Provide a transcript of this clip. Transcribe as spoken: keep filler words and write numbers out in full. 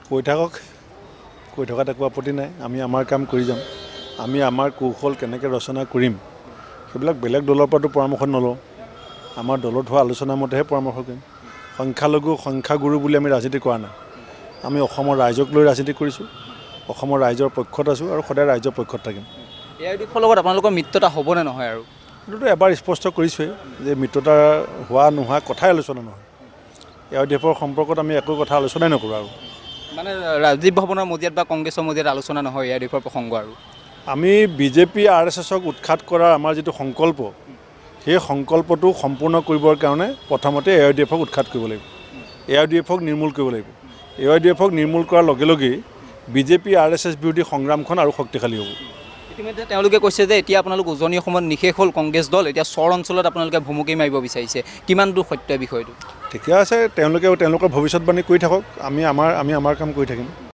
কৈ থাকক কৈ থকাত একো আপত্তি নাই আমি আমাৰ কাম কৰি যাম আমি আমাৰ কৌশল কেনেকৈ ৰচনা কৰিম সেইবিলাক বেলেগ দলৰ পৰাটো পৰামৰ্শ নলওঁ আমাৰ দলত হোৱা আলোচনাৰ মতেহে পৰামৰ্শ কৰিম সংখ্যালঘু সংখ্যাগুৰু বুলি আমি ৰাজনীতি কৰা নাই আমি অসমৰ ৰাইজক লৈ ৰাজনীতি কৰিছোঁ অসমৰ ৰাইজৰ পক্ষত আছোঁ আৰু সদায় ৰাইজৰ পক্ষত থাকিম এ আই ইউ ডি এফৰ লগত আপোনালোকৰ মিত্ৰতা হ'বনে নহয় আৰু এইটোতো এবাৰ স্পষ্ট কৰিছোঁৱেই যে মিত্ৰতা হোৱা নোহোৱা কথাই আলোচনা নহয় এ আই ইউ ডি এফৰ সম্পৰ্কত আমি একো কথা আলোচনাই নকৰোঁ আৰু মানে ৰাজীৱ ভৱনৰ মজিয়াত বা কংগ্ৰেছৰ মজিয়াত আলোচনা নহয় এ আই ইউ ডি এফৰ প্ৰসংগ আৰু আমি বিজেপি আৰ এছ এছক উৎখাত কৰাৰ আমাৰ যিটো সংকল্প সেই সংকল্পটো সম্পূৰ্ণ কৰিবৰ কাৰণে প্ৰথমতে এ আই ইউ ডি এফক উৎখাত কৰিব লাগিব এ আই ইউ ডি এফক নিৰ্মূল কৰিব লাগিব এ আই ইউ ডি এফক নিৰ্মূল কৰাৰ লগে লগেই বিজেপি আৰ এছ এছ বিৰোধী সংগ্ৰামখন আৰু শক্তিশালী হ'ব ইতিমধ্যে তেওঁলোকে কৈছে যে এতিয়া আপোনালোক উজনি অসমত নিশেষ হ'ল কংগ্ৰেছ দল এতিয়া চৰ অঞ্চলত আপোনালোকে ভুমুকি মাৰিব বিচাৰিছে কিমান দূৰ সত্য বিষয়টো ঠিকে আছে তেওঁলোকে তেওঁলোকৰ ভৱিষ্যতবাণী কৰি থাকক আমি আমাৰ আমি আমাৰ কাম কৰি থাকিম